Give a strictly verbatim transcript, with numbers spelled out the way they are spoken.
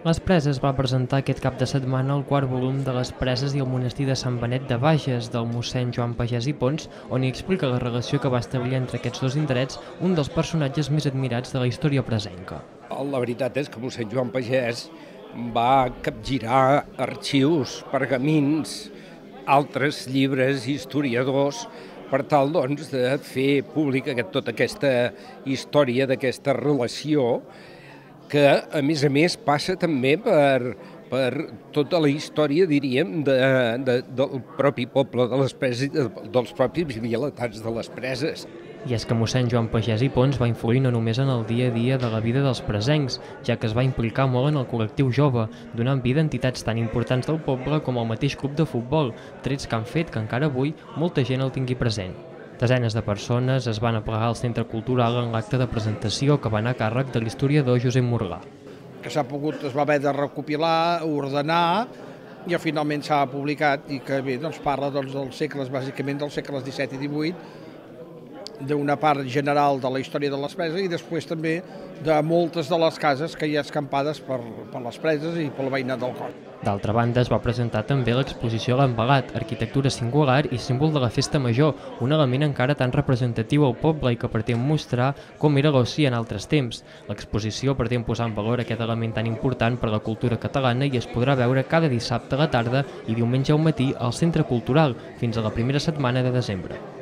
Les Preses va presentar aquest cap de setmana el quart volum de Les Preses i el monestir de Sant Benet de Bages, del mossèn Joan Pagès i Pons, on hi explica la relació que va establir entre aquests dos indrets un dels personatges més admirats de la història presenca. La veritat és que mossèn Joan Pagès va capgirar arxius, pergamins, altres llibres, historiadors, per tal doncs, de fer pública tota aquesta història d'aquesta relació que, a més a més, passa també per, per tota la història, diríem, de, de, del propi poble de les Preses i de, dels propis vilatans de les Preses. I és que mossèn Joan Pagès i Pons va influir no només en el dia a dia de la vida dels presencs, ja que es va implicar molt en el col·lectiu jove, donant vida a entitats tan importants del poble com el mateix club de futbol, trets que han fet que encara avui molta gent el tingui present. Desenes de persones es van aplegar al Centre Cultural en l'acte de presentació que va anar a càrrec de l'historiador Josep Morgà. Que s'ha pogut, es va haver de recopilar, ordenar, i finalment s'ha publicat i que bé, doncs, parla doncs, dels segles, bàsicament dels segles disset i divuit, d'una part general de la història de les Preses i després també de moltes de les cases que hi ha escampades per, per les Preses i pel veïnat del Coll. D'altra banda, es va presentar també l'exposició L'Envelat, arquitectura singular i símbol de la festa major, un element encara tan representatiu al poble i que pretén mostrar com era l'oci en altres temps. L'exposició pretén posar en valor aquest element tan important per a la cultura catalana i es podrà veure cada dissabte a la tarda i diumenge al matí al Centre Cultural, fins a la primera setmana de desembre.